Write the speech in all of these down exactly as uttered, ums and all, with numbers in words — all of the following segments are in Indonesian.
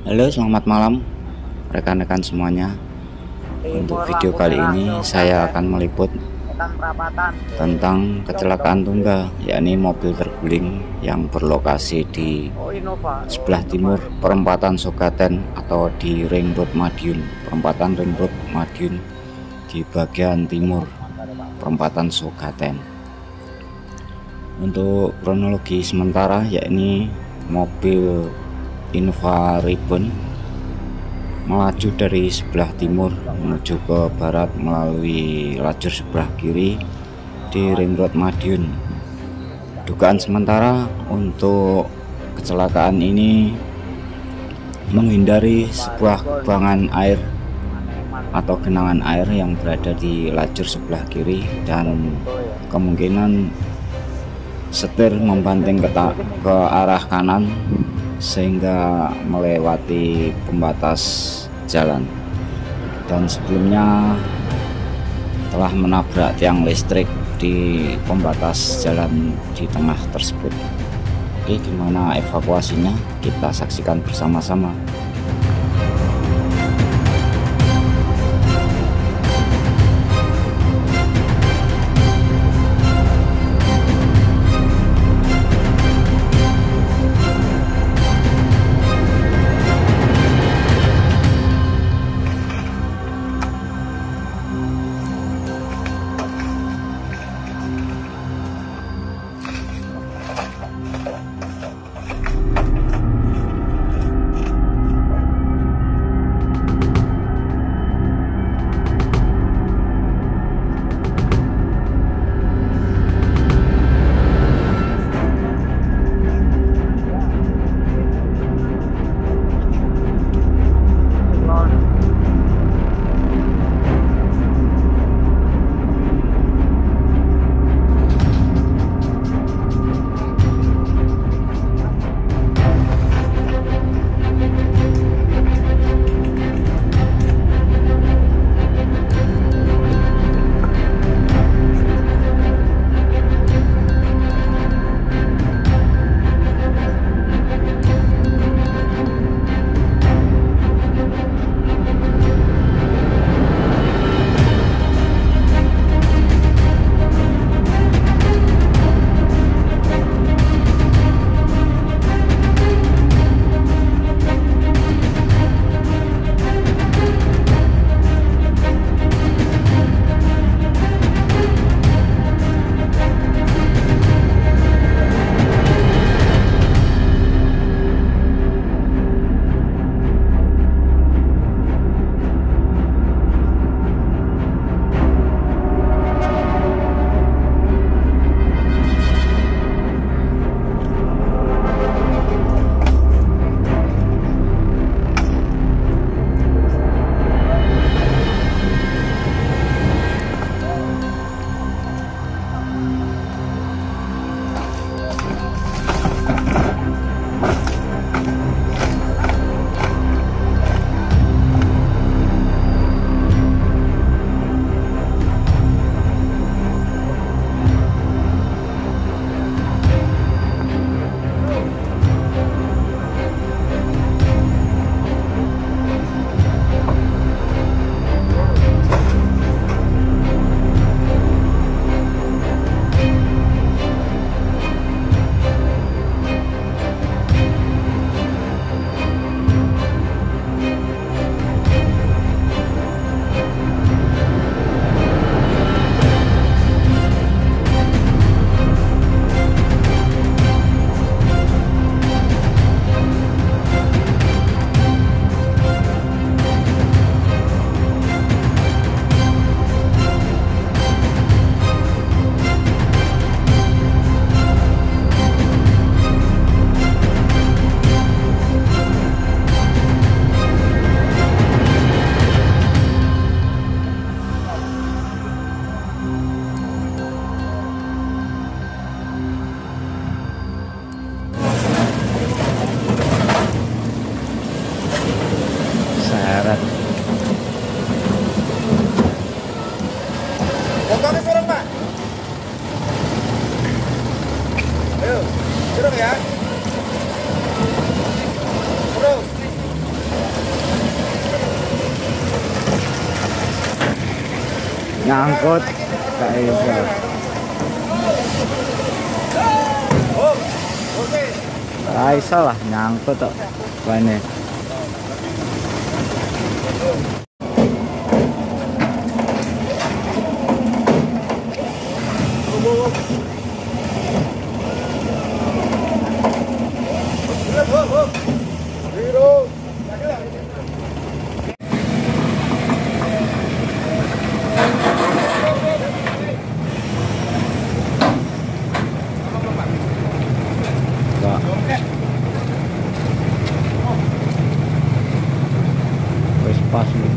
Halo, selamat malam rekan-rekan semuanya. Untuk video kali ini saya akan meliput tentang kecelakaan tunggal, yakni mobil terguling yang berlokasi di sebelah timur perempatan Sogaten atau di Ring Road Madiun, perempatan Ring Road Madiun di bagian timur perempatan Sogaten. Untuk kronologi sementara, yakni mobil Innova Ribbon melaju dari sebelah timur menuju ke barat melalui lajur sebelah kiri di Ring Road Madiun. Dugaan sementara untuk kecelakaan ini menghindari sebuah kubangan air atau genangan air yang berada di lajur sebelah kiri, dan kemungkinan setir membanting ke, ke arah kanan sehingga melewati pembatas jalan, dan sebelumnya telah menabrak tiang listrik di pembatas jalan di tengah tersebut. Oke, gimana evakuasinya? Kita saksikan bersama-sama. Motornya turun, Pak. Ayo, turun ya. Turun. Nyangkut gak iso. Gak iso lah nyangkut kok bane. Pas nih.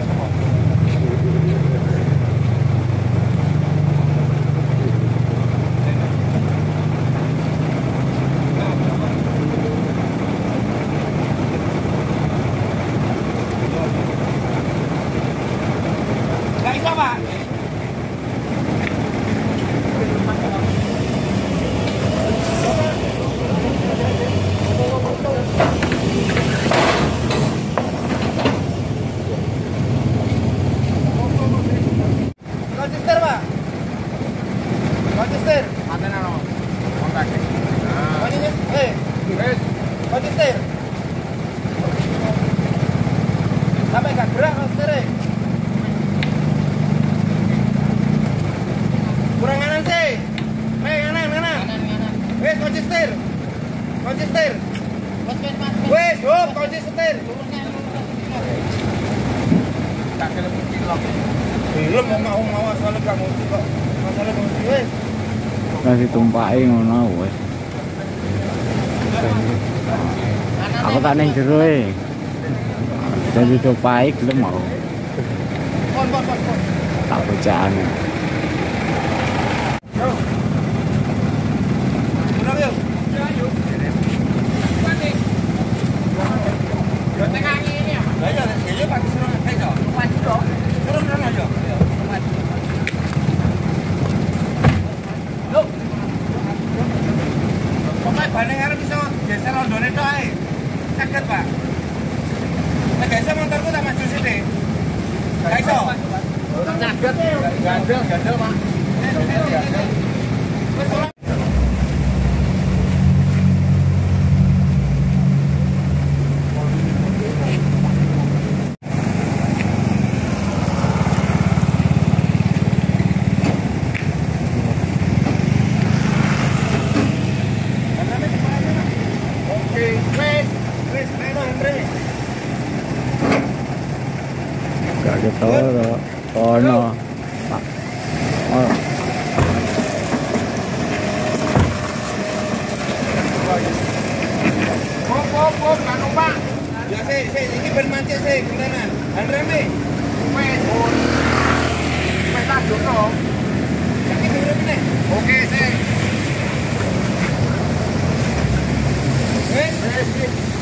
Gak bisa, Pak. Konsisten, Pak. Konsisten. Atena no. Kontak. Konsisten. Eh. Wes. Konsisten. Sampai gak gerak konsisten. Kurang kanan sih. Eh, kanan, kanan. Wes, konsisten. Konsisten. Wes, hop, konsisten. Tak kena cilok. Belum mau mau asal gak mau kok. Masalah mau wes. Masih tumpaki ngono wes. Aku tak ning jero e. Jadi tumpaki gelem mau. Pon pon pon. Tak bocakan. Yo. Pulang yuk. Ya yuk. Mati. Yo tengah ini ya. Lah ya, ya Pak suruh ayo. Maju dong. Turun turun aja. Loh. Pokoknya bandeng arep bisa geser rondone tok ae. Caket, Pak. Nek geser motorku tak maju sithik. Gak iso. Nyaget. Gandel, gandel, Pak. Wes ora. Gak ketara. Ono. Oh. Pop pop pop kan numpak. Ya sih, sih iki ben mancing sih kentenan. Andreme. Wes. Wes tak jono. Ya iki urip nih. Oke, sih. Wes.